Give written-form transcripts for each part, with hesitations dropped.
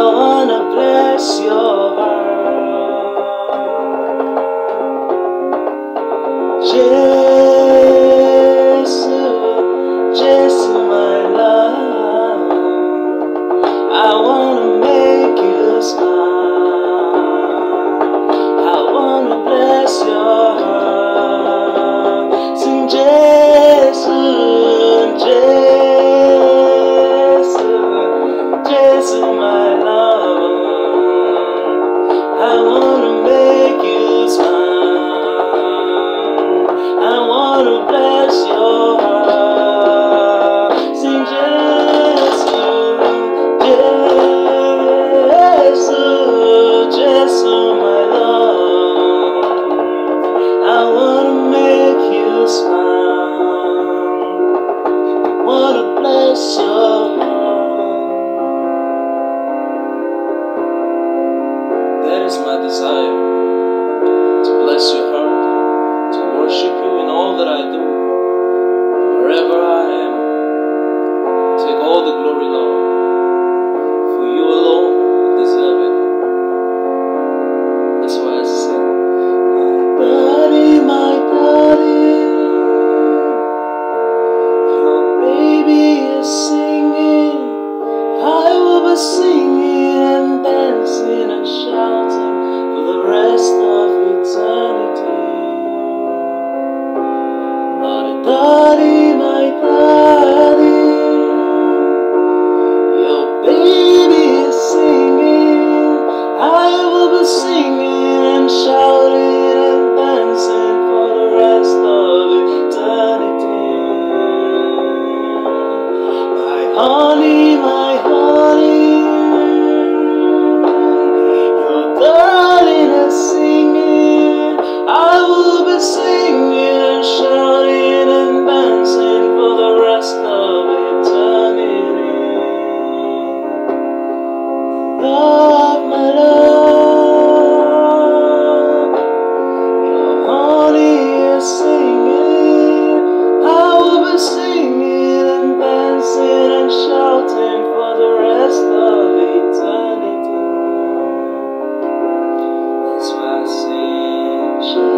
wanna bless your heart. Jesu, Jesu, my love, I wanna make you smile. I wanna bless your heart. Sing Jesu, Jesu, Jesu, my love, I wanna make you smile. I wanna bless your heart. Sing Jesu, Jesu, Jesu, my love, I wanna make you smile. Wanna bless your heart. That is my desire, to bless your heart, to worship you in all that I do, wherever I am. Take all the glory, Lord, for you alone deserve it. That's why I sing. My daddy, your baby is singing. I will be singing and dancing and shouting for the rest of eternity. My daddy, your baby is singing. I will be singing and shouting and dancing for the rest of eternity. My honey, your darling is singing. I will be singing and shouting and dancing for the rest of eternity. Love, my love, your honey is singing. I will be singing and dancing and shouting for the rest of eternity. That's why I sing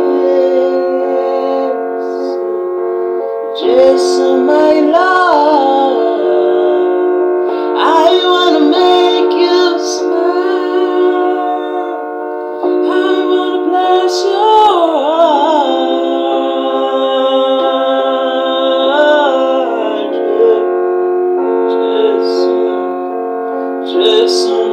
Jesu, Jesu, my love, I wanna make you smile. I wanna bless your heart. Jesu, Jesu,